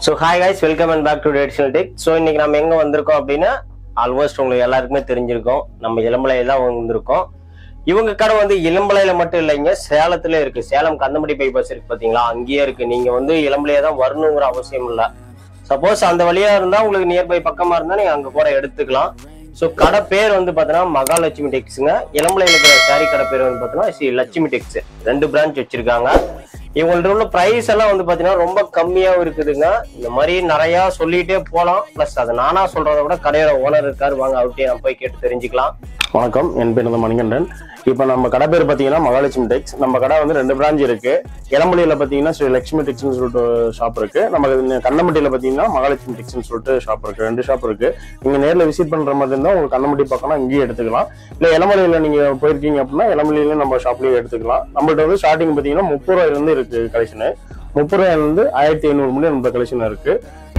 So hi guys, welcome and back to Traditional Tech. So இன்னைக்கு நம்ம எங்க வந்திருக்கோம் அப்படினா ஆல்மோஸ்ட் உங்களுக்கு எல்லாருக்குமே தெரிஞ்சிருக்கும். நம்ம இளம்பிள்ளையில தான் வந்திருக்கோம். இவங்க கடை வந்து இளம்பிள்ளையில மட்டும் இல்லைங்க, சேலத்துல இருக்கு. சேலம் கந்தம்பட்டி பைபாஸ் இருக்கு பாத்தீங்களா, அங்கேயே இருக்கு. நீங்க வந்து இளம்பிள்ளைய தான் வரணுங்கிற அவசியம் இல்லை. சப்போஸ் அந்த வழியா இருந்தா உங்களுக்கு நியர்பை பக்கமா இருந்தா நீங்க அங்க கூட எடுத்துக்கலாம். ஸோ கடை பேர் வந்து பார்த்தீங்கன்னா மகாலட்சுமி டெக்ஸுங்க. இளம்பிள்ளையில இருக்கிற சாரி கடை பேர் வந்து பார்த்தீங்கன்னா ஸ்ரீ லட்சுமி டெக்ஸ். 2 பிரான்ச் வச்சிருக்காங்க. இவங்கள்ட்ட உள்ள பிரைஸ் எல்லாம் வந்து பாத்தீங்கன்னா ரொம்ப கம்மியாவும் இருக்குதுங்க. இந்த மாதிரி நிறைய சொல்லிட்டே போலாம். பிளஸ் அதை நானா சொல்றதை விட கடையோட ஓனர் இருக்காரு, வாங்க அவர்கிட்டயே நம்ம போய் கேட்டு தெரிஞ்சுக்கலாம். வணக்கம், என் பேர் வந்து மணிகண்டன். இப்போ நம்ம கடை பேர் பார்த்தீங்கன்னா மகாலட்சுமி டெக்ஸ். நம்ம கடை வந்து 2 பிரான்ச் இருக்கு. இளம்பிள்ளையில பார்த்தீங்கன்னா ஸ்ரீ லக்ஷ்மி டெக்ஸ்னு சொல்லிட்டு ஷாப் இருக்கு. நம்ம கந்தம்பட்டியில பார்த்தீங்கன்னா மகாலட்சுமி டெக்ஸ்னு சொல்லிட்டு ஷாப் இருக்கு. 2 ஷாப் இருக்கு. நீங்க நேரில் விசிட் பண்ற மாதிரி இருந்தா உங்களுக்கு கந்தம்பட்டி பக்கம்னா இங்கேயே எடுத்துக்கலாம். இல்லை இளம்பிள்ளையில நீங்க போயிருக்கீங்க அப்படின்னா இளம்பிள்ளையில நம்ம ஷாப்லயே எடுத்துக்கலாம். நம்மள்ட்ட வந்து ஸ்டார்டிங் பார்த்தீங்கன்னா 30 ரூபாயிலிருந்து இருக்கு கலெக்ஷனு. 30 ரூபாயிலிருந்து 1500 முடிய நம்ம கலெக்ஷன் இருக்கு.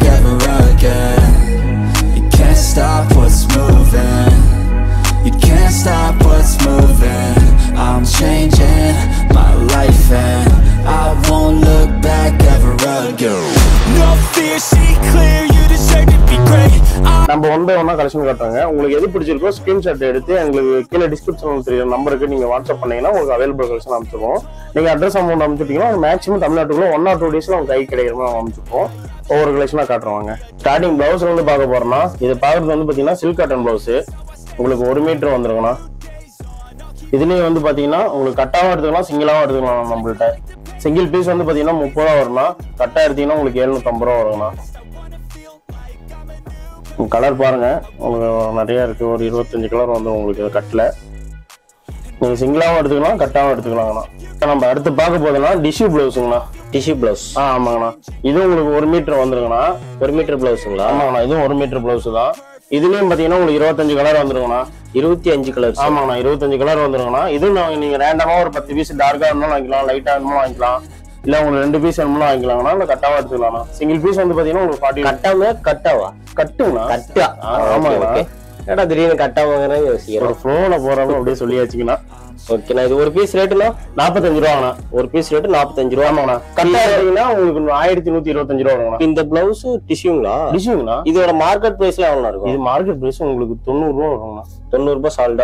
You can't stop what's moving. I'm changing my life and I won't look back ever again. No fear, see clear, you deserve to be great. நம்ம ஒண்ணா கலெக்ஷன் காட்டுறாங்க. உங்களுக்கு எது பிடிச்சிருக்கோ ஸ்கிரீன்ஷாட் எடுத்து எங்களுக்கு கீழே டிஸ்கிரிப்ஷன்ல தெரிய நம்பருக்கு நீங்க வாட்ஸ்அப் பண்ணீங்கன்னா உங்களுக்கு அவைலபிள் கலெக்ஷன் அனுப்பிச்சிருவோம். நீங்க அட்ரஸ் அமௌண்ட் அனுப்பிச்சிட்டீங்கன்னா மேக்ஸிமம் தமிழ்நாட்டுக்குள்ள 1 or 2 டேஸ்ல உங்க கை கிடைக்கிற மாதிரி அனுப்பிச்சிருப்போம். ஒவ்வொரு கலெக்ஷனா காட்டுறவாங்க. ஸ்டார்டிங் பிளவுஸ்ல வந்து பார்க்க போறோம்னா இது பாக்குறது வந்து பாத்தீங்கன்னா சில்க் காட்டன் பிளவுஸ். உங்களுக்கு 1 மீட்டர் வந்துருங்கண்ணா. இதுலயும் வந்து பாத்தீங்கன்னா உங்களுக்கு கட்டாவும் எடுத்துக்கலாம், சிங்கிளாவும் எடுத்துக்கலாம். நம்மள்ட்ட சிங்கிள் பீஸ் வந்து பாத்தீங்கன்னா 30 ரூபா வரும்னா, கட்டா எடுத்தீங்கன்னா உங்களுக்கு 750 ரூபா வருங்கண்ணா. கலர் பாருங்க, உங்களுக்கு நிறைய இருக்கு. ஒரு 25 கலர் வந்து உங்களுக்கு கட்டில. நீங்க சிங்கிளாவும் எடுத்துக்கலாம், கட்டாவும் எடுத்துக்கலாங்கண்ணா. நம்ம அடுத்து பார்க்க போதுன்னா டிஷ்யூ பிளவுஸுங்கண்ணா. டிஷ்யூ பிளவுஸ் ஆமாங்கண்ணா. இது உங்களுக்கு 1 மீட்டர் வந்துருங்கண்ணா. 1 மீட்டர் பிளவுஸுங்களா? ஆமாங்கண்ணா, இதுவும் 1 மீட்டர் பிளவுஸ் தான். இதுலயும் பாத்தீங்கன்னா உங்களுக்கு 25 கலர் வந்துருங்கண்ணா. 25 கலர்? ஆமாங்கண்ணா, 25 கலர் வந்துருங்கண்ணா. இதுவும் நீங்க ரேண்டமா ஒரு 10 பீஸ் டார்க்கா இருந்தாலும் வாங்கிக்கலாம், லைட்டா இருந்தாலும் வாங்கிக்கலாம். இல்ல உங்களுக்கு 2 பீஸ் வேணும்னா வாங்கிக்கலாங்கண்ணா. இல்ல கட்டாவா எடுத்துக்கலாம். சிங்கிள் பீஸ் வந்து பாத்தீங்கன்னா உங்களுக்கு 40. கட்டாமே கட்டாவா? கட்டுங்கண்ணா. கட்டா? ஆமாங்கண்ணா. ஏடா திடீர்னு கட்டாவாங்கன்னா யோசிக்கிறோம். ஒரு ஃப்ளோல போறவங்க அப்படியே சொல்லியாச்சுங்கண்ணா. ஓகேண்ணா. இது ஒரு பீஸ் ரேட்டுனா 45 ரூபாங்கண்ணா. ஒரு பீஸ் ரேட்டு 45 ரூபா. ஆமாங்கண்ணா. கட்டா எடுத்தீங்கன்னா உங்களுக்கு 1125 ரூபா வருங்கண்ணா. இந்த பிளவுஸ் டிஷ்யூங்களா? டிஷ்யூங்கண்ணா. இதோட மார்க்கெட் பிரைஸ்ல எவ்வளவு இருக்கும்? இது மார்க்கெட் பிரைஸ் உங்களுக்கு 90 ரூபா வருங்கண்ணா. 90 ரூபாய் சால்டா?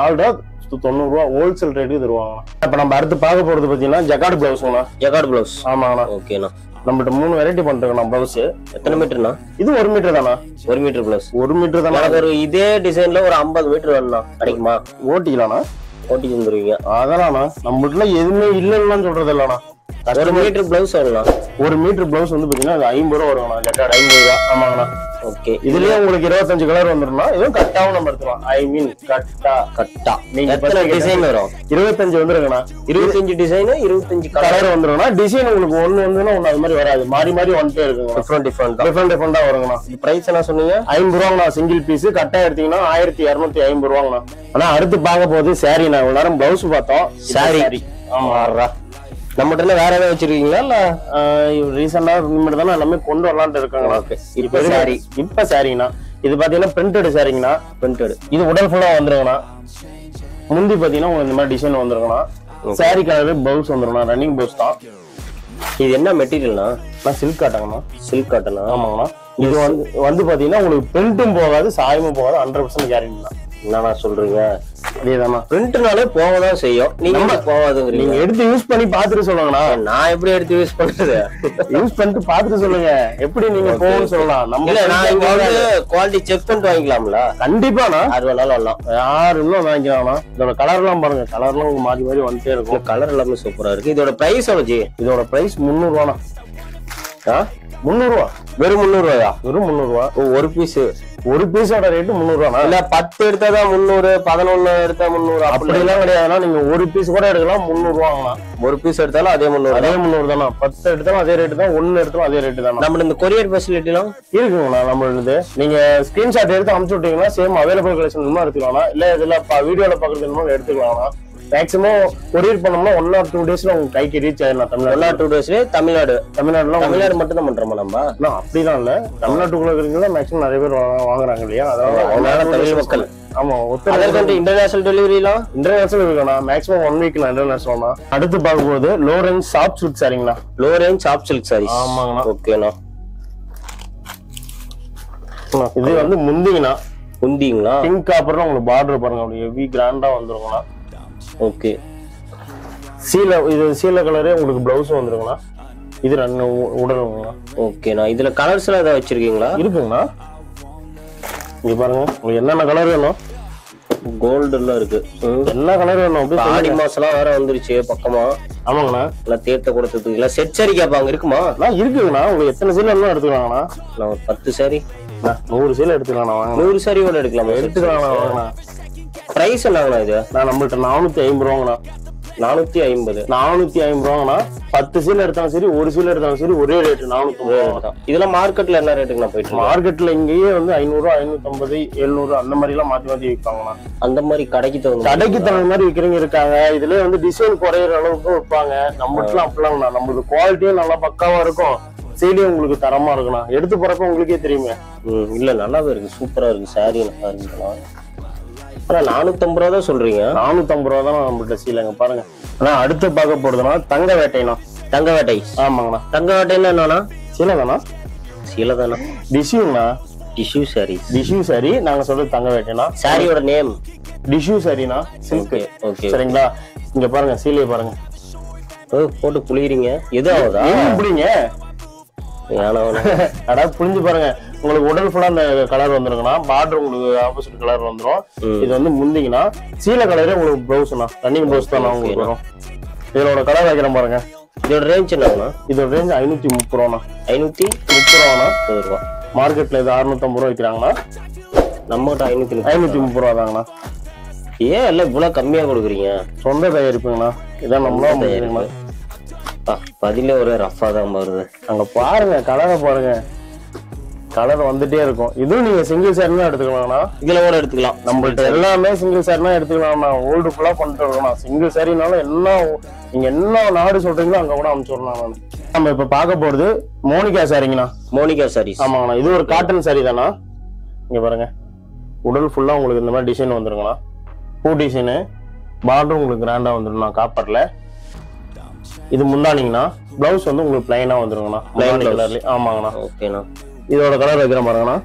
90 ரூபா ஹோல்சேல் ரேட்டுக்கு தருவாங்க. இப்ப நம்ம அடுத்து பார்க்க போறது பாத்தீங்கன்னா ஜக்கார்ட் பிளவுஸ்ங்கண்ணா. Jacquard blouse? ஆமாங்கண்ணா. ஓகேண்ணா. நம்மகிட்ட 3 வெரைட்டி பண்றோம்ண்ணா பிளவுஸ். எத்தனை மீட்டர்னா? இது 1 மீட்டர் தானா? 1 மீட்டர் பிளவுஸ் 1 மீட்டர் தானா? ஒரு இதே டிசைன்ல ஒரு 50 மீட்டர் வேணும்னா கிடைக்குமா? ஓட்டிக்கலாம்ண்ணா. ஓட்டி தந்துருவீங்க? அதெல்லாம் நம்மகிட்ட எதுவுமே இல்லைன்னு சொல்றது இல்லண்ணா. 1 மீட்டர் பிளவுஸ் வரலாம். 1 மீட்டர் பிளவுஸ் வந்து பாத்தீங்கன்னா அது 50 ரூபா வருங்கண்ணா. ஜக்கார்ட் 50 ரூபா. ஆமாங்கண்ணா. ஓகே. இதுலயே உங்களுக்கு 25 கலர் வந்துரும்னா இதுவும் கட்டாவும் நம்ம எடுத்துக்கலாம். ஐ மீன் கட்டா. நீங்க எத்தனை டிசைன் வரும்? 25 வந்துருங்கண்ணா. 25 டிசைன் 25 கலர் வந்துருங்கண்ணா. டிசைன் உங்களுக்கு ஒண்ணு வந்துன்னா ஒண்ணு அது மாதிரி வராது. மாறி மாறி வந்துட்டே இருக்குங்க. டிஃபரெண்டா வருங்கண்ணா. பிரைஸ் என்ன சொன்னீங்க? 50 ரூபாங்கண்ணா. சிங்கிள் பீஸ் கட்டா எடுத்தீங்கன்னா 1250 ரூபாங்கண்ணா. ஆனா அடுத்து பார்க்க போது சாரி. நான் இவ்வளவு நேரம் பிளவுஸ் பார்த்தோம். சாரி. ஆமா. நம்மகிட்ட வேற ஏதாவது வச்சிருக்கீங்களா? இல்ல ரீசெண்டா இனிமேல் தானே எல்லாமே கொண்டு வரலான்ட்டு இருக்காங்களா? இப்ப சாரி. இப்ப சாரிங்கண்ணா. இது பாத்தீங்கன்னா பிரிண்டட் சாரிங்கண்ணா. பிரிண்டட். இது உடல் ஃபுல்லா வந்துருங்கண்ணா. முந்தி பாத்தீங்கன்னா உங்களுக்கு இந்த மாதிரி டிசைன் வந்துருங்கண்ணா. சாரி கலர் பிளவுஸ் வந்துருங்கண்ணா. ரன்னிங் பிளவுஸ் தான். இது என்ன மெட்டீரியல்னா? சில்க் காட்டங்கண்ணா. சில்க் காட்டனா? ஆமாங்கண்ணா. இது வந்து பாத்தீங்கன்னா உங்களுக்கு பிரிண்ட்டும் போகாது, சாயமும் போகாது. 100% கேரண்டி தான். என்னண்ணா சொல்றீங்க? அதேதாண்ணா. பிரிண்ட்னாலே போகதான் செய்யும். நீங்க போகாதுங்க. நீங்க எடுத்து யூஸ் பண்ணி பாத்துட்டு சொல்லுங்கண்ணா. நான் எப்படி எடுத்து யூஸ் பண்றது? யூஸ் பண்ணிட்டு பாத்துட்டு சொல்லுங்க. எப்படி நீங்க போகணும்னு சொல்லலாம். நம்ம நான் இங்க வந்து குவாலிட்டி செக் பண்ணிட்டு வாங்கிக்கலாம்ல? கண்டிப்பாண்ணா. அது வேணாலும் வரலாம். யாரு இன்னும் வாங்கிக்கலாம்ண்ணா. இதோட கலர் எல்லாம் பாருங்க. கலர்லாம் உங்களுக்கு மாறி மாறி வந்துட்டே இருக்கும். கலர் எல்லாமே சூப்பரா இருக்கு. இதோட பிரைஸ் எவ்வளவு? இதோட பிரைஸ் 300 ரூபாண்ணா. 300 ரூபா? வெறும் 300 ரூபாயா? வெறும் 300 ரூபா. ஒரு பீஸ்? ஒரு பீஸோட ரேட்டு 300 ரூபா. இல்ல 10 எடுத்தாதான் 300, 11 எடுத்தா 300 அப்படி எல்லாம் கிடையாதுன்னா. நீங்க ஒரு பீஸ் கூட எடுக்கலாம் 300 ரூபாங்கண்ணா. ஒரு பீஸ் எடுத்தாலும் அதே 300? அதே 300 தானா. 10 எடுத்தாலும் அதே ரேட்டு தான். 1 எடுத்தாலும் அதே ரேட்டு தான். நம்ம இந்த கொரியர் ஃபெசிலிட்டி எல்லாம் இருக்குங்கண்ணா. நம்மளுது நீங்க ஸ்கிரீன்ஷாட் எடுத்து அனுப்பிச்சு விட்டீங்கன்னா சேம் அவைலபிள் கலெக்ஷன் எடுத்துக்கலாம். இல்ல இதுல வீடியோல பாக்குறது எடுத்துக்கலாம். மேக்ஸிமம் கொரியர் பண்ணோம்னா 1 or 2 டேஸ்ல உங்க கைக்கு ரீச் ஆயிடலாம். தமிழ்நாடு 1 or 2 டேஸ்ல. தமிழ்நாடு மட்டும் தான் பண்றோமா நம்ம? அப்படிதான் இல்ல, தமிழ்நாட்டுக்குள்ள இருக்கிறவங்க மேக்ஸிமம் நிறைய பேர் வாங்குறாங்க இல்லையா? அதனால தமிழ் மக்கள். ஆமா. இன்டர்நேஷனல் டெலிவரிலாம் இன்டர்நேஷனல் இருக்குண்ணா. மேக்ஸிமம் 1 வீக்ல இன்டர்நேஷனல்னா. அடுத்து பார்க்கும்போது லோ ரேஞ்ச் சாஃப்ட் சில்க் சாரிங்கண்ணா. Low range soft silk saris. ஆமாங்கண்ணா. ஓகேண்ணா. இது வந்து முந்திங்கண்ணா. முந்திங்களா? பிங்க் காப்பர்ல உங்களுக்கு பார்டர் பாருங்க, அப்படி ஹெவி கிராண்டா வந்துருங்கண்ணா. ஓகே. இது சீலை கலரே உங்களுக்கு பிளவுஸும் வந்துருங்கண்ணா. இது ரெண்டு உடலுங்கண்ணா. ஓகேண்ணா. இதுல கலர்ஸ் எல்லாம் ஏதாவது வச்சிருக்கீங்களா? இருக்குங்கண்ணா. இங்க பாருங்க, உங்களுக்கு என்னென்ன கலர் வேணும்? கோல்டு எல்லாம் இருக்கு. எல்லா கலர் வேணும். ஆடி மாசம் வேற வந்துருச்சு பக்கமா. ஆமாங்கண்ணா. எல்லாம் தேர்த்த கொடுத்ததுக்கு இல்ல செட் சாரி கேட்பாங்க, இருக்குமா? இருக்குங்கண்ணா. உங்களுக்கு எத்தனை சீலை எல்லாம் எடுத்துக்கலாங்கண்ணா? நான் ஒரு 10 சாரி 100 சீலை எடுத்துக்கலாம். வாங்க, 100 சாரியோட எடுக்கலாமா? எடுத்துக்கலாம். பிரைஸ் என்னங்கண்ணா இது? நான் நம்மள்ட்ட 450 ரூபாங்கண்ணா. 450 ரூபாங்கண்ணா. 10 சீலை எடுத்தாலும் சரி, ஒரு சீலை எடுத்தாலும் சரி, ஒரே ரேட்டு 450 தான். இதெல்லாம் மார்க்கெட்ல என்ன ரேட்டுக்கு நான் போயிட்டு? மார்க்கெட்ல இங்கேயே வந்து 500, 550, 700 அந்த மாதிரி எல்லாம் மாத்தி மாத்தி விற்பாங்கண்ணா. அந்த மாதிரி கடைக்கு தகுந்த மாதிரி விற்கிறவங்க இருக்காங்க. இதுல வந்து டிசைன் குறையிற அளவுக்கு விற்பாங்க. நம்மளுக்குலாம் அப்படிலாம்ண்ணா. நம்மளுக்கு குவாலிட்டியும் நல்லா பக்காவா இருக்கும், சீலையும் உங்களுக்கு தரமா இருக்குண்ணா. எடுத்து போறப்ப உங்களுக்கே தெரியுமே. இல்ல நல்லாவே இருக்கு, சூப்பரா இருக்கு. சாரி நல்லா இருக்குண்ணா. ஆனா 450 ரூபா தான் சொல்றீங்க? 450 ரூபா தான் நம்மள்ட்ட சீலைங்க. பாருங்க. ஆனா அடுத்து பார்க்க போறதுன்னா தங்க வேட்டைண்ணா. தங்க வேட்டை? ஆமாங்கண்ணா. தங்க வேட்டைன்னா என்னன்னா? சீலை தானா? சீலை தானா? டிஷ்யூங்கண்ணா. டிஷ்யூ சாரி. டிஷ்யூ சாரி நாங்க சொல்றது தங்க வேட்டைண்ணா. சாரியோட நேம் டிஷ்யூ சாரினா சில்க். ஓகே சரிங்களா? இங்க பாருங்க, சீலையை பாருங்க. போட்டு புளியறீங்க. எது ஆகுதா? புளிங்க அதாவது புளிஞ்சு பாருங்க. உங்களுக்கு உடல் ஃபுல்லா அந்த கலர் வந்துருங்கண்ணா. பார்டர் உங்களுக்கு ஆப்போசிட் கலர் வந்துரும். இது வந்து முந்திங்கன்னா சீலை கலரே உங்களுக்கு பிளவுஸ்ண்ணா. ரன்னிங் பிளவுஸ் தான் உங்களுக்கு வரும். இதோட கலர் வைக்கிறேன் பாருங்க. இதோட ரேஞ்ச் என்னங்கண்ணா? இதோட ரேஞ்ச் 530 ரூபாண்ணா. 530 ரூபாண்ணா. மார்க்கெட்ல இது 650 ரூபா விற்கிறாங்கண்ணா. நம்மகிட்ட 530 ரூபா தாங்கண்ணா. ஏன் எல்லாம் இவ்வளவு கம்மியா கொடுக்குறீங்க? சொந்த தயாரிப்புங்கண்ணா. இதான் நம்மளும் தயாரிப்புங்கண்ணா. பதில ஒரு ரஃபா தான் வருது. அங்க பாருங்க, கலரை பாருங்க. கலர் வந்துட்டே இருக்கும். இதுவும் நீங்க சிங்கிள் சாரினா எடுத்துக்கலாம்ண்ணா. இதுல கூட எடுத்துக்கலாம். நம்மள்ட்ட எல்லாமே சிங்கிள் சாரினா எடுத்துக்கலாம்ண்ணா. ஓல்டு ஃபுல்லா பண்ணிட்டு இருக்கோம். சிங்கிள் சாரினாலும் என்ன நீங்க என்ன நாடு சொல்றீங்களோ அங்க கூட அனுப்பிச்சுடலாம். நான் நம்ம இப்ப பார்க்க போறது மோனிகா சாரிங்கண்ணா. Monica sorry. ஆமாங்கண்ணா. இது ஒரு காட்டன் சாரி தானா. இங்க பாருங்க, உடல் ஃபுல்லா உங்களுக்கு இந்த மாதிரி டிசைன் வந்துருங்கண்ணா. பூ டிசைனு. பார்டர் உங்களுக்கு கிராண்டா வந்துருங்கண்ணா காப்பர்ல. இது முந்தானிங்கண்ணா. பிளவுஸ் வந்து உங்களுக்கு பிளைனா வந்துருங்கண்ணா. பிளைன் கலர்ல. ஆமாங்கண்ணா. ஓகேண்ணா. இதோட கலர் வைக்கிறேன் பாருங்கண்ணா.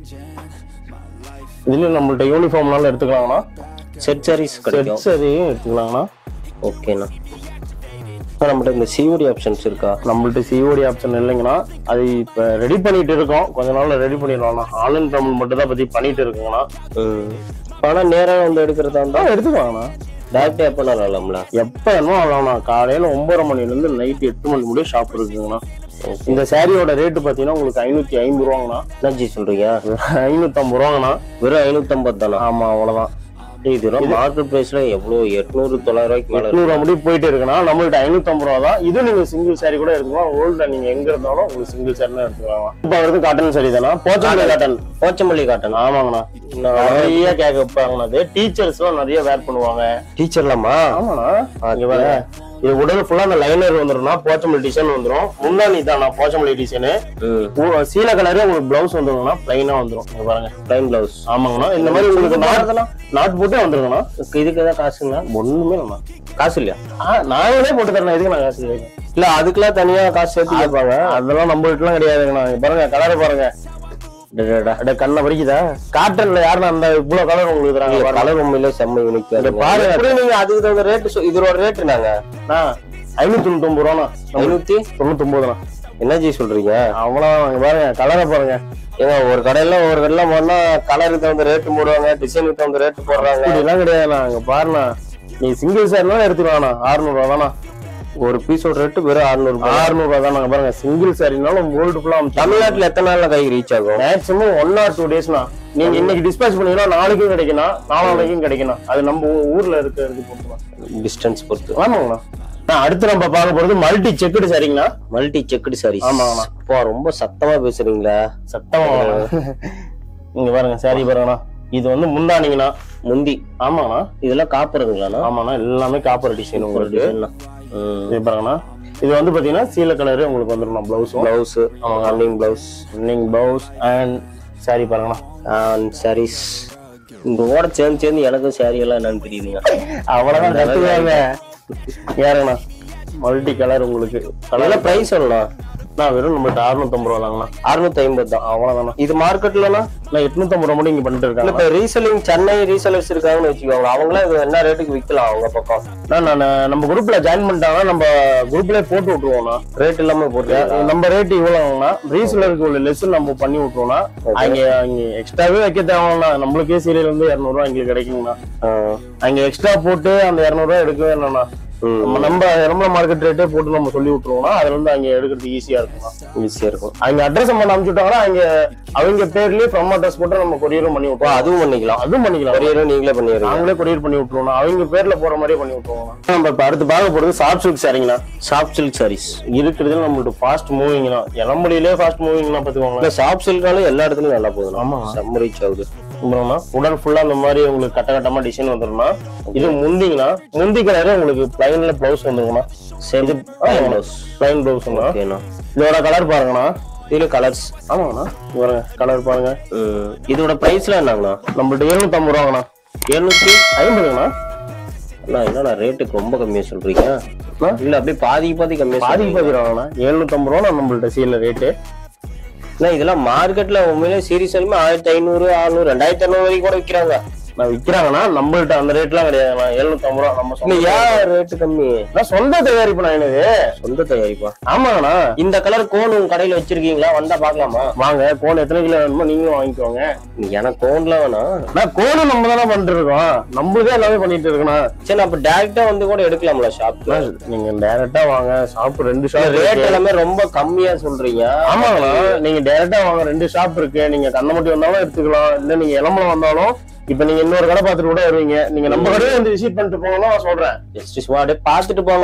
இதுலயும் நம்மள்ட்ட யூனிஃபார்ம்னால எடுத்துக்கலாங்கண்ணா. செட் சாரீஸ் கிடைக்கும். செட் சாரியும் எடுத்துக்கலாங்கண்ணா. ஓகேண்ணா. நம்மகிட்ட இந்த சிஓடி ஆப்ஷன்ஸ் இருக்கா? நம்மள்ட்ட சிஓடி ஆப்ஷன் இல்லைங்கண்ணா. அது இப்ப ரெடி பண்ணிட்டு இருக்கோம். கொஞ்ச நாள்ல ரெடி பண்ணிடலாம்ண்ணா. ஆன்லைன் பேமெண்ட் மட்டும் தான் பத்தி பண்ணிட்டு இருக்குங்கண்ணா. ஆனா நேரம் வந்து எடுக்கிறதா இருந்தா எடுத்துக்கலாங்கண்ணா. டேரக்டா எப்ப வரலாம்ல? எப்ப வேணுமோ வரலாம்ண்ணா. காலையில 9:30 மணில இருந்து நைட் 8 மணி முடியும் ஷாப் இருக்குங்கண்ணா. இந்த சாரியோட ரேட்டு பாத்தீங்கன்னா உங்களுக்கு 550 ரூபாங்கண்ணா. என்னஜி சொல்றீங்க? 550 ரூபாங்கண்ணா. வெறும் 550 தானா? ஆமா, அவ்வளவுதான். இதெல்லாம் மார்க்கெட் பிரைஸ்ல எவ்வளவு 800 900 ரூபாய்க்கு மேல 800 முடி போயிட்டு இருக்குன்னா நம்மள்ட்ட 550 ரூபா தான். இது நீங்க சிங்கிள் சாரி கூட எடுத்துக்கலாம். ஓல்ட்ல நீங்க எங்க இருந்தாலும் உங்களுக்கு சிங்கிள் சாரி எடுத்துக்கலாம். இப்ப வருது காட்டன் சாரி தானா? போச்சமல்லி காட்டன். போச்சமல்லி காட்டன். ஆமாங்கண்ணா. நிறைய கேட்க வைப்பாங்கண்ணா. டீச்சர்ஸ் எல்லாம் நிறைய வேர் பண்ணுவாங்க. டீச்சர்லாமா? ஆமாண்ணா. இங்க பாருங்க, இது உடல் ஃபுல்லா அந்த லைனர் வந்துரும்னா போச்சமல்லி டிசைன் வந்துரும். முன்னாடி தானா போச்சமல்லி டிசைனு. சீலை கலரே உங்களுக்கு பிளவுஸ் வந்துருங்கண்ணா. பிளைனா வந்துரும். இங்க பாருங்க, பிளைன் பிளவுஸ். ஆமாங்கண்ணா. இந்த மாதிரி உங்களுக்கு நாட் போட்டே வந்துருங்கண்ணா. இதுக்கு ஏதாவது காசுங்களா? ஒண்ணுமே இல்லைண்ணா. காசு இல்லையா? நாங்களே போட்டு தரேன். இதுக்கு நான் காசு இல்ல, அதுக்கெல்லாம் தனியா காசு சேர்த்து கேட்பாங்க. அதெல்லாம் நம்ம வீட்டுலாம் கிடையாதுங்கண்ணா. பாருங்க, கலர் பாருங்க. கண்ணை பறிக்குதா? காட்டன்ல யாருன்னா அந்த இவ்வளவு கலர் உங்களுக்கு தராங்க. கலர் உண்மையிலே செம்ம யூனிக் பாருங்க. நீங்க அதுக்கு தகுந்த ரேட்டு, இதோட ரேட்டு நாங்க 599 ரூபாண்ணா. 599. என்னஜி சொல்றீங்க? அவ்வளவு பாருங்க, கலரை பாருங்க. ஏங்க ஒரு கடையில போனா கலருக்கு தகுந்த ரேட்டு போடுவாங்க, டிசைனுக்கு தகுந்த ரேட்டு போடுறாங்க. இதெல்லாம் கிடையாதுண்ணா. இங்க பாருண்ணா, நீ சிங்கிள் சாரினாலும் எடுத்துக்கலாம்ண்ணா. 600 ரூபா தானா ஒரு பீஸோட ரேட்டு? வெறும் 600 ரூபா தான். நாங்க பாருங்க, சிங்கிள் சாரினாலும் கோல்டு ஃபுல்லா. தமிழ்நாட்டுல எத்தனை நாள்ல கை ரீச் ஆகும்? மேக்ஸிமம் 1 or 2 டேஸ்னா. நீங்க இன்னைக்கு டிஸ்பேச் பண்ணீங்கன்னா நாளைக்கும் கிடைக்கணும், நாளைக்கும் கிடைக்கணும். அது நம்ம ஊர்ல இருக்கிறது பொறுத்து, டிஸ்டன்ஸ் பொறுத்து. ஆமாங்கண்ணா. அடுத்து நம்ம பார்க்க போறது மல்டி செக்குடு சாரிங்கண்ணா. Multi checked sari. ஆமாங்கண்ணா. இப்போ ரொம்ப சத்தமா பேசுறீங்களா? சத்தமா. இங்க பாருங்க சாரி பாருங்கண்ணா. இது வந்து முந்தானிங்கண்ணா. முந்தி. ஆமாங்கண்ணா. இதெல்லாம் காப்பருங்களாண்ணா? ஆமாண்ணா. எல்லாமே காப்பர் டிசைன் உங்களுக்கு. இது பாருங்கண்ணா. இது வந்து பாத்தீங்கன்னா சீலை கலரு உங்களுக்கு வந்துடும். Blouse running blouse and sari பாருங்கண்ணா. அண்ட் சாரீஸ் இந்த ஓட சேர்ந்து எனக்கும் சாரி எல்லாம் என்னன்னு தெரியுதுங்க. அவ்வளவுதான் கத்துவாங்க. யாருங்கண்ணா? மல்டி கலர் உங்களுக்கு. அதனால பிரைஸ் சொல்லலாம். நான் வெறும் நம்மள்ட்ட 650 ரூபா தாங்கண்ணா. 650 தான். அவ்வளவுதாண்ணா. இது மார்க்கெட்லனா நான் 850 ரூபா மட்டும் இங்க பண்ணிட்டு இருக்காங்க. இப்ப ரீசெல்லிங் சென்னை ரீசெல்லர்ஸ் இருக்காங்கன்னு வச்சுக்கோங்க, அவங்களாம் இது என்ன ரேட்டுக்கு விற்கலாம் அவங்க பக்கம்? நான் நம்ம குரூப்ல ஜாயின் பண்ணிட்டாங்கன்னா நம்ம குரூப்லயே போட்டு விட்டுருவோம்ண்ணா. ரேட் இல்லாம போட்டு நம்ம ரேட் இவ்வளவுனா ரீசெல்லருக்கு உள்ள லெஸ் நம்ம பண்ணி விட்டுருவோம்னா அங்க எக்ஸ்ட்ராவே வைக்க தேவைன்னா நம்மளுக்கே சீரியல் வந்து 200 ரூபா எங்களுக்கு கிடைக்குங்கண்ணா. அங்க எக்ஸ்ட்ரா போட்டு அந்த 200 ரூபா எடுக்கவே இல்லைண்ணா. நம்ம எலம்பல மார்க்கெட் ரேட்டே போட்டு நம்ம சொல்லி விட்டுருவோம்னா அதுல இருந்து அங்க எடுக்கிறது ஈஸியா இருக்கும். அவங்க அட்ரஸ் நம்ம அனுப்பிச்சுட்டாங்கன்னா அவங்க பேர்லயே ஃப்ரம் அட்ரஸ் போட்டு நம்ம கொரியரும் பண்ணி விட்டுருவோம். அதுவும் பண்ணிக்கலாம். கொரியரும் நீங்களே பண்ணிடுறோம். நாங்களே கொரியர் பண்ணி விட்டுருவோம். அவங்க பேர்ல போற மாதிரியே பண்ணி விட்டுருவோம். நம்ம இப்ப அடுத்து பார்க்க போறது சாஃப்ட் சில்க் சாரீங்களா. சாஃப்ட் சில்க் சாரீஸ் இருக்கிறதுல நம்மளுக்கு ஃபாஸ்ட் மூவிங்னா எலம்படியிலே ஃபாஸ்ட் மூவிங்னா பாத்துக்கோங்க. சாஃப்ட் சில்காலும் எல்லா இடத்துலயும் நல்லா போகுது. ஆமா, செம்ம ரீச் ஆகுது. உடல் ஃபுல்லா அந்த மாதிரி உங்களுக்கு கட்டமா டிசைன் வந்துரும்னா இது முந்திங்கன்னா முந்தி கலரே உங்களுக்கு பிளைன்ல பிளவுஸ் வந்துருங்கண்ணா. பிளைன் பிளவுஸ்ண்ணா. இதோட கலர் பாருங்கண்ணா. இதுல கலர்ஸ் ஆமாங்கண்ணா. பாருங்க கலர் பாருங்க. இதோட பிரைஸ்ல என்னங்கண்ணா? நம்மள்ட்ட 750 ரூபாங்கண்ணா. 750ங்கண்ணா. என்னண்ணா ரேட்டுக்கு ரொம்ப கம்மியா சொல்றீங்க? இல்ல அப்படியே பாதி கம்மியா? பாதி ரூபாங்கண்ணா. 750 ரூபா நம்மள்ட்ட சீல ரேட்டு. இதெல்லாம் மார்க்கெட்ல உண்மையிலே சீரியஸ் 1500 600 2500 வரைக்கும் கூட விற்கிறாங்க. விற்கிறாங்கன்னா நம்மள்ட்ட அந்த ரேட்லாம் கிடையாது. 750 ரூபா. நம்ம ஏன் ரேட்டு கம்மி? சொந்த தயாரிப்பு நான் என்னது சொந்த தயாரிப்பா? ஆமாங்கண்ணா. இந்த கலர் கோன் உங்க கடையில வச்சிருக்கீங்களா? வந்தா பாக்கலாமா? வாங்க. கோன் எத்தனை கிலோ வேணுமோ நீங்களும் வாங்கிக்கோங்க. எனக்கு கோன்லாம் வேணாம். நான் கோனு நம்ம தானே பண்ணிட்டு இருக்கோம். நம்மளே எல்லாமே பண்ணிட்டு இருக்கணும். சரி, அப்ப டைரக்டா வந்து கூட எடுக்கலாம்ல ஷாப்ல? நீங்க டைரக்டா வாங்க. Shop 2 shop. ரேட் எல்லாமே ரொம்ப கம்மியா சொல்றீங்க. ஆமாங்களா. நீங்க டைரக்டா வாங்க. 2 ஷாப் இருக்கு. நீங்க கண்ணமட்டி வந்தாலும் எடுத்துக்கலாம். இல்ல நீங்க எலம்பலம் வந்தாலும் இப்ப நீங்க இன்னொரு கடை பாத்துட்டு கூட வருவீங்க. நீங்க நம்ம கடையை வந்து விசிட் பண்ணிட்டு போங்கன்னா நான் சொல்றேன். பாத்துட்டு போங்க.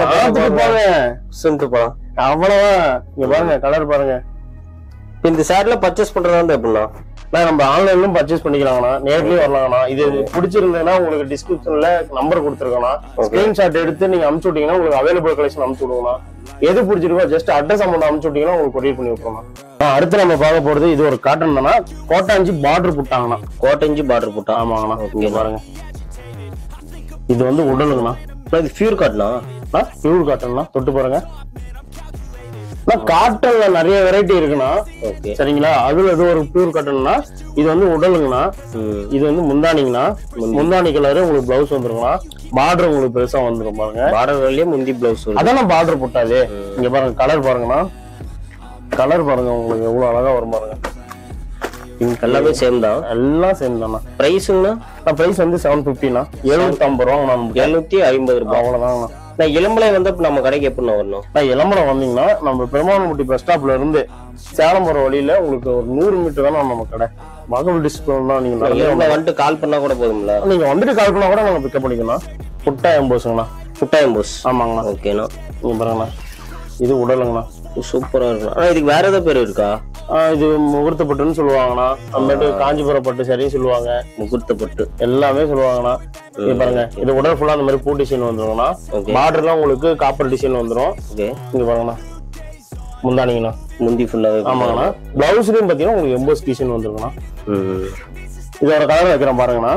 அவ்வளவுதான். இங்க பாருங்க கலர் பாருங்க. இந்த சாரில பர்ச்சேஸ் பண்றதா எப்படின்னா நம்ம ஆன்லைன்லயும் பர்ச்சேஸ் பண்ணிக்கலாங்கண்ணா. நேர்லயும் வரலாங்கண்ணா. இது பிடிச்சிருந்ததுன்னா உங்களுக்கு டிஸ்கிரிப்ஷன்ல நம்பர் கொடுத்துருக்கோம்னா ஸ்கிரீன்ஷாட் எடுத்து நீங்க அனுப்பிச்சு விட்டீங்கன்னா உங்களுக்கு அவைலபிள் கலெக்ஷன் அனுப்பிச்சு விடுவோம்னா. எது பிடிச்சிருக்கோ ஜஸ்ட் அட்ரஸ் அமௌண்ட் அனுப்பிச்சு விட்டீங்கன்னா உங்களுக்கு கொரியர் பண்ணி விட்டுருவோம். அடுத்து நம்ம பார்க்க போறது இது ஒரு காட்டன் தானா. கோட்டாஞ்சி பார்டர் புட்டாங்கண்ணா. கோட்டாஞ்சி பார்டர் புட்டா. ஆமாங்கண்ணா. இங்க பாருங்க. இது வந்து உடலுங்கண்ணா. இது பியூர் காட்டனா? பியூர் காட்டன்னா. தொட்டு பாருங்க. காட்டன்ல நிறைய வெரைட்டி இருக்குண்ணா. சரிங்களா. அதுல இது ஒரு பியூர் காட்டன்னா. இது வந்து உடலுங்கண்ணா. இது வந்து முந்தானிங்கண்ணா. முந்தானி கலரு உங்களுக்கு பிளவுஸ் வந்துருங்கண்ணா. பார்டர் உங்களுக்கு பெருசா வந்துரும் பாருங்க. பார்டர் வழியே முந்தி பிளவுஸ். அதான் பார்டர் போட்டாது. இங்க பாருங்க கலர் பாருங்கண்ணா. கலர் பாருங்க உங்களுக்கு எவ்வளவு அழகா வரும் பாருங்க. எல்லாமே சேம் தான். எல்லாம் சேம் தானா. பிரைஸ்ங்கண்ணா? பிரைஸ் வந்து 750ண்ணா. 750 ரூபா. 750 ரூபாய். அவ்வளவுதாங்கண்ணா. நான் இளம்பலை வந்து நம்ம கடைக்கு எப்படின்னா வரணும்? இளம்பலம் வந்தீங்கன்னா நம்ம பெருமாள்பட்டி பஸ் ஸ்டாப்ல இருந்து சேலம் போற வழியில உங்களுக்கு ஒரு 100 மீட்டர் தான் நம்ம கடை. வாகவல் டிஸ்பிளே தான். நீங்க வந்துட்டு கால் பண்ணா கூட போதும்ல? நீங்க வந்துட்டு கால் பண்ணா கூட நாங்க பிக்கப் பண்ணிக்கலாம். புட்டாயம் போஸுங்கண்ணா. புட்டாயம் போஸ். ஆமாங்கண்ணா. ஓகேண்ணா. நீங்க பாருங்கண்ணா. இது உடலுங்கண்ணா. சூப்பரா இருக்கும். ஆனா இதுக்கு வேற ஏதாவது பேர் இருக்கா? இது முகூர்த்த பட்டுன்னு சொல்லுவாங்கண்ணா. அப்புறமேட்டு காஞ்சிபுரம் பட்டு சரின்னு சொல்லுவாங்க. முகூர்த்த பட்டு எல்லாமே சொல்லுவாங்கண்ணா. இது பாருங்க. இது உடல் ஃபுல்லா அந்த மாதிரி பூ டிசைன் வந்துருங்கண்ணா. பார்டர்லாம் உங்களுக்கு காப்பர் டிசைன் வந்துரும். இங்க பாருங்கண்ணா. முந்தானிங்கண்ணா. முந்தி ஃபுல்லாவே. ஆமாங்கண்ணா. பிளவுஸ்லயும் பாத்தீங்கன்னா உங்களுக்கு எம்போஸ் டிசைன் வந்துருங்கண்ணா. இதோட கலர் வைக்கிறேன் பாருங்கண்ணா.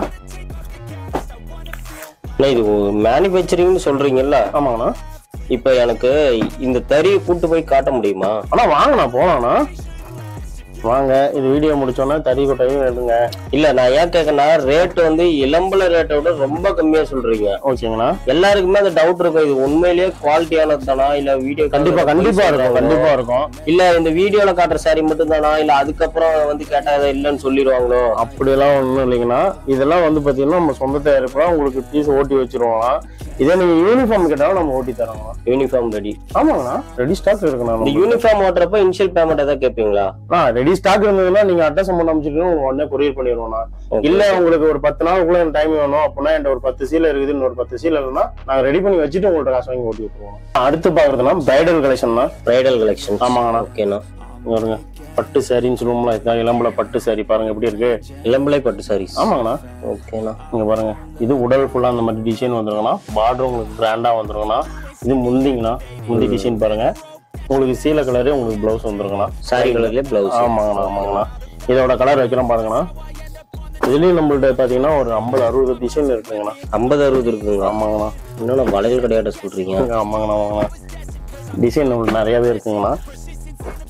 இது மேனுபேக்சரிங்னு சொல்றீங்கல்ல? ஆமாங்கண்ணா. இப்ப எனக்கு இந்த தறியை கூட்டு போய் காட்ட முடியுமா? ஆனா வாங்கண்ணா. போலாம்ண்ணா. வாங்க. இது வீடியோ முடிச்சோன்னா தறி கொட்டையும் எடுங்க. இல்ல நான் ஏன் கேட்கனா ரேட் வந்து இளம்பல ரேட்டை விட ரொம்ப கம்மியா சொல்றீங்க. ஓகேங்கண்ணா. எல்லாருக்குமே அந்த டவுட் இருக்கும். இது உண்மையிலேயே குவாலிட்டியானது தானா இல்ல வீடியோ? கண்டிப்பா இருக்கும். கண்டிப்பா இருக்கும். இல்ல இந்த வீடியோல காட்டுற சாரி மட்டும் தானா இல்ல அதுக்கப்புறம் வந்து கேட்டா இல்லன்னு சொல்லிடுவாங்களோ? அப்படியெல்லாம் ஒண்ணும் இல்லைங்கண்ணா. இதெல்லாம் வந்து பாத்தீங்கன்னா நம்ம சொந்த தயாரிப்புலாம் உங்களுக்கு பீஸ் ஓட்டி வச்சிருவோம்னா. இதே நீங்க யூனிஃபார்ம் கேட்டாலும் நம்ம ஓட்டி தரோம். Uniform ready? ஆமாங்கண்ணா. ரெடி ஸ்டாக் இருக்குண்ணா. இந்த யூனிஃபார்ம் ஓட்டுறப்ப இனிஷியல் பேமெண்ட் ஏதாவது கேட்பீங்களா? ரெடி ஸ்டாக் இருந்ததுன்னா நீங்க அட்ரஸ் அமௌண்ட் அமைச்சிட்டு உடனே கொரியர் பண்ணிடுவோம்னா. இல்ல உங்களுக்கு ஒரு 10 நாளுக்குள்ள டைம் வேணும் அப்படின்னா என்கிட்ட ஒரு 10 சீல இருக்குதுன்னு ஒரு 10 சீல இல்லைன்னா நாங்க ரெடி பண்ணி வச்சுட்டு உங்கள்ட்ட காசு வாங்கி ஓட்டி விட்டுருவோம். அடுத்து பாக்குறதுனா பிரைடல் கலெக்ஷன் தான். Bridal collection. ஆமாங்கண்ணா. ஓகேண்ணா. பாருங்க. பட்டு சாரின்னு சொல்லுவோம்ல. இதான் இளம்பலை பட்டு சாரி. பாருங்க எப்படி இருக்கு. இளம்பலை பட்டு சாரி. ஆமாங்கண்ணா. ஓகேண்ணா. இங்க பாருங்க. இது உடல் ஃபுல்லா அந்த மாதிரி டிசைன் வந்துருங்கண்ணா. பார்டர் உங்களுக்கு கிராண்டா வந்துருங்கண்ணா. இது முந்திங்கண்ணா. முந்தி டிசைன் பாருங்க. உங்களுக்கு சீல கலரே உங்களுக்கு பிளவுஸ் வந்துருங்கண்ணா. சாரி கலர்லயே பிளவுஸ். ஆமாங்கண்ணா. இதோட கலர் வைக்கிறோம் பாருங்கண்ணா. இதுலயும் நம்மள்ட்ட பாத்தீங்கன்னா ஒரு 50-60 டிசைன் இருக்குங்கண்ணா. 50-60 இருக்குங்க. ஆமாங்கண்ணா. இன்னும் வளையல் கிடையாட்ட சொல்றீங்க? ஆமாங்கண்ணா. டிசைன் நம்மளுக்கு நிறையவே இருக்குங்கண்ணா.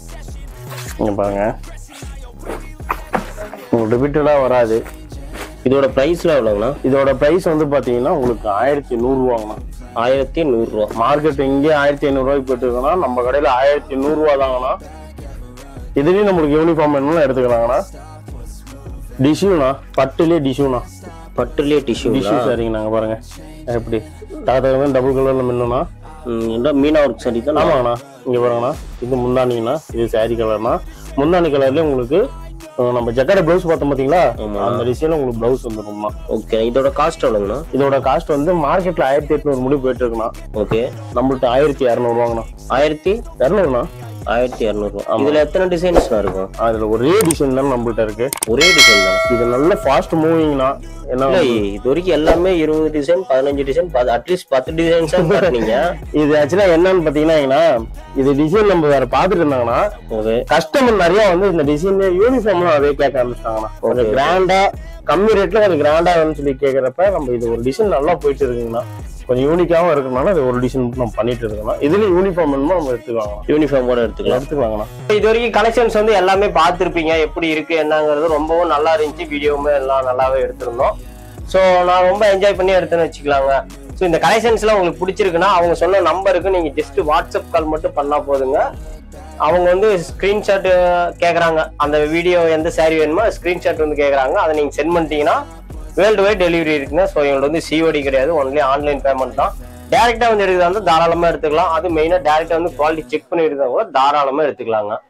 இங்க பாருங்க உங்களுக்கு ரிப்பீட்டடா வராது. இதோட பிரைஸ்ல எவ்வளவுங்கண்ணா? இதோட பிரைஸ் வந்து பாத்தீங்கன்னா உங்களுக்கு 1100 ரூபாங்கண்ணா. 1100 ரூபா. மார்க்கெட் இங்கே 1500 ரூபாய்க்கு போயிட்டு இருக்குன்னா நம்ம கடையில 1100 ரூபா தாங்கண்ணா. இதுலயும் நம்மளுக்கு யூனிஃபார்ம் வேணும்னா எடுத்துக்கலாங்கண்ணா. டிஷ்யூண்ணா, பட்டுலயே டிஷ்யூண்ணா. பட்டுலயே டிஷ்யூ சரிங்க. நாங்க பாருங்க எப்படி டபுள் கலர்ல மின்னுண்ணா. மீனா ஒர்க் சரி தான். ஆமாங்கண்ணா. இங்க பாருங்கண்ணா, இது முந்தானிங்கண்ணா. இது சாரி கலர்னா. முந்தானி கலர்ல உங்களுக்கு நம்ம ஜக்கட பிளவுஸ் பார்த்தோம் பாத்தீங்களா, அந்த டிசைன்ல உங்களுக்கு பிளவுஸ் வந்துருக்கும்ண்ணா. ஓகே. இதோட காஸ்ட் எவ்வளவுங்கண்ணா? இதோட காஸ்ட் வந்து மார்க்கெட்ல 1800 முடி போயிட்டு இருக்குண்ணா. ஓகே. நம்மள்ட்ட 1200 ரூபாங்கண்ணா. 1200ண்ணா. 1200 ரூபா. இதுல எத்தனை டிசைன்ஸ் இருக்கும்? அதுல ஒரே டிசைன் தான் நம்மள்ட்ட இருக்கு. ஒரே டிசைன் தான். இது நல்ல ஃபாஸ்ட் மூவிங்னா. என்ன இது வரைக்கும் எல்லாமே 20 டிசைன் 15 டிசைன் அட்லீஸ்ட் 10 டிசைன்ஸ் பாத்தீங்க. இது ஆக்சுவலா என்னன்னு பாத்தீங்கன்னா, இது டிசைன் நம்ம வேற பாத்துட்டு இருந்தாங்கன்னா கஸ்டமர் நிறைய வந்து இந்த டிசைன் யூனிஃபார்ம் அதே கேட்க ஆரம்பிச்சிட்டாங்கண்ணா. ஒரு கிராண்டா கம்மி ரேட்ல ஒரு கிராண்டா வேணும்னு சொல்லி கேக்குறப்ப நம்ம இது ஒரு டிசைன் நல்லா போயிட்டு இருக்குங்கண்ணா. கொஞ்சம் யூனிக்காவும் இருக்கனால இது ஒரு டிசைன் நம்ம பண்ணிட்டு இருக்கோம். இதுல யூனிஃபார்ம் வேணுமோ நம்ம எடுத்துக்கலாம். யூனிஃபார்ம் கூட எடுத்துக்கலாங்கண்ணா. இது வரைக்கும் கலெக்ஷன்ஸ் வந்து எல்லாமே பார்த்துருப்பீங்க. எப்படி இருக்கு என்னங்கிறது ரொம்பவும் நல்லா இருந்துச்சு. வீடியோவுமே எல்லாம் நல்லாவே எடுத்திருந்தோம். ஸோ நான் ரொம்ப என்ஜாய் பண்ணி எடுத்துன்னு வச்சுக்கலாங்க. ஸோ இந்த கலெக்ஷன்ஸ்லாம் உங்களுக்கு பிடிச்சிருக்குன்னா அவங்க சொன்ன நம்பருக்கு நீங்க ஜஸ்ட் வாட்ஸ்அப் கால் மட்டும் பண்ணா போதுங்க. அவங்க வந்து ஸ்கிரீன்ஷாட் கேட்குறாங்க. அந்த வீடியோ எந்த சாரி வேணுமோ ஸ்கிரீன்ஷாட் வந்து கேட்குறாங்க. அதை நீங்க சென்ட் பண்ணிட்டீங்கன்னா வேர்ல்டு வைட் டெலிவரி இருக்குங்க. ஸோ எங்களுக்கு வந்து சிஓடி கிடையாது, ஒன்லி ஆன்லைன் பேமெண்ட் தான். டேரக்டா வந்து எடுக்கிறதா இருந்தால் தாராளமா எடுத்துக்கலாம். அது மெயினா டேரக்டா வந்து குவாலிட்டி செக் பண்ணி எடுத்தா கூட தாராளமா எடுத்துக்கலாங்க.